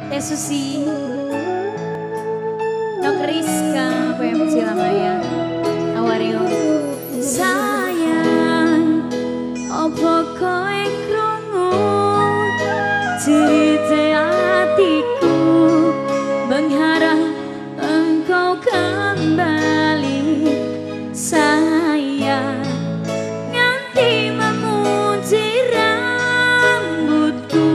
Teh Susi, Nok Rizka, PMC Lamaya, Awario. Sayang, opo kowe krungu cerita hatiku, mengharap engkau kembali. Sayang, nganti memuji rambutku,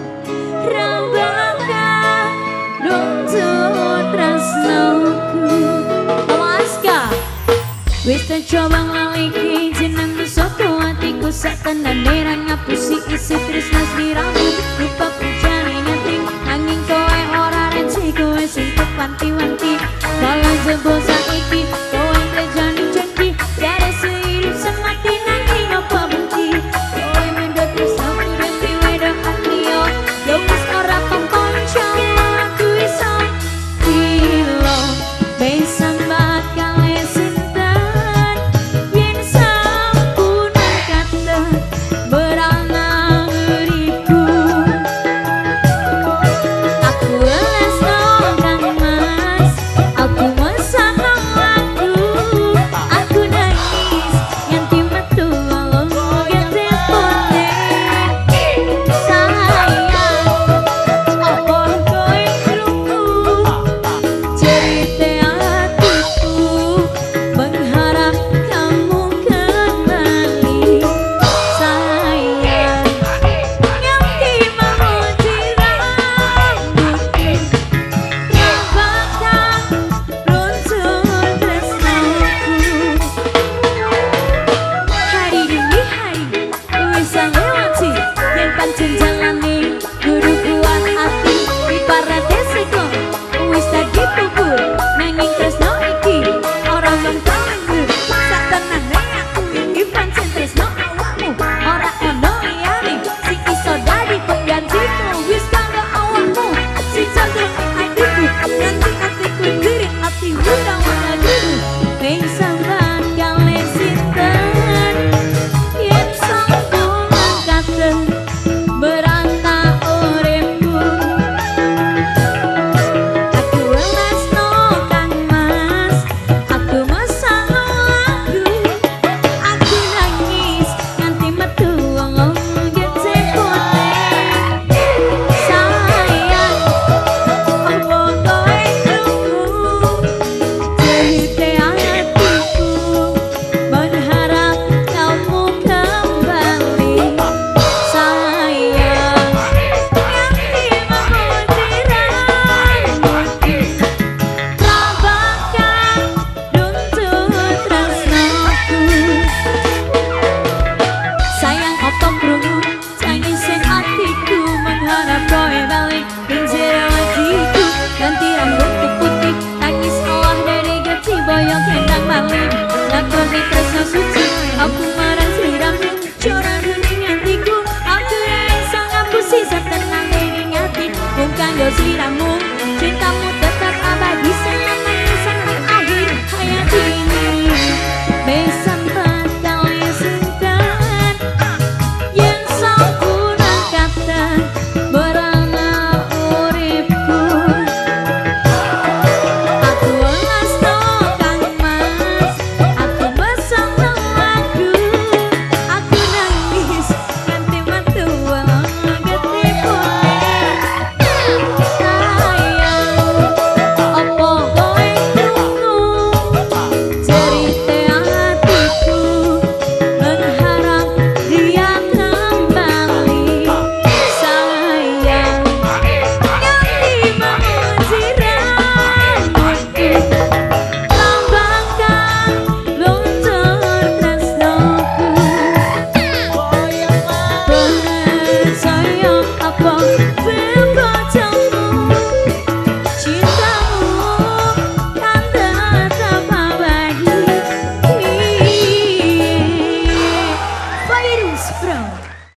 rambaka runtuh tresnoku. Alaska, wis coba ngaliki jeneng saka hatiku, sak tenane ra ngapusi isi tresno sliramu. Lupa pujane ngati angin kowe ora reci, kowe sing wanti-wanti kalau jebol saiki kowe ngejani janji jare seirip semati nanging apa bukti kowe mendot bersatu dan diwedok hatiyo ya wis ora pemponco aku iso kilo besan bakal sinten yen sampuna kata beranang uriku. Aku les nongkang mas, aku mesang lagu, aku nangis nganti metu walau gede pone. Sayang, opo kowe krungu cerita hatiku, mengharap kamu kembali. Sayang, nganti memuji rambutku, rambaka runtuh tresnoku. Hari demi hari wis lewati, yen pancen jalane kudu kuat hati. Ibarat desiko wis dadi bubur, nanging tresno iki ora mengkanggur. Sak tenane aku iki pancen tresno awakmu, ora ono liyane sing iso dadi penggantimu. Wis kanggo awakmu si jantung hatiku, nganti atiku diri ati ora wanadu. Ning sambat kale sinten yen sampun angkat berantak uripku. Aku lesno kang mas, aku mesang lagu, aku nangis nganti metu wong gece pone. Sayang, opo kowe krungu cerita hatiku, mengharap kamu kembali. Sayang, nganti memuji rambutku, rambaka runtuh tresnoku. Sayang, opo krungu tangisin hatiku, mengharap kowe balik pinjero hatiku. Ganti rambutku putih, tangis olah dari geti boyong kendang balik. Lakoni tresno suci, aku marah sliramu, curang hening hatiku. Aku yang iso ngapusi satenang ning ati, mung kanggo sliramu, cintamu